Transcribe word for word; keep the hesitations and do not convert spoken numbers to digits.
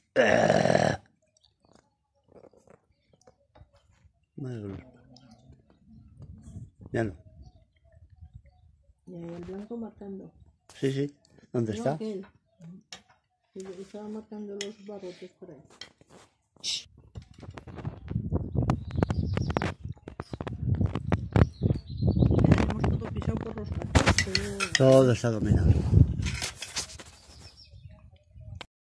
Ya no. Y ahí el blanco marcando. Sí, sí. ¿Dónde No, está? aquel. Sí, yo estaba marcando los barrotes por ahí. Tenemos todo pisado por los gatos. Todo está dominado.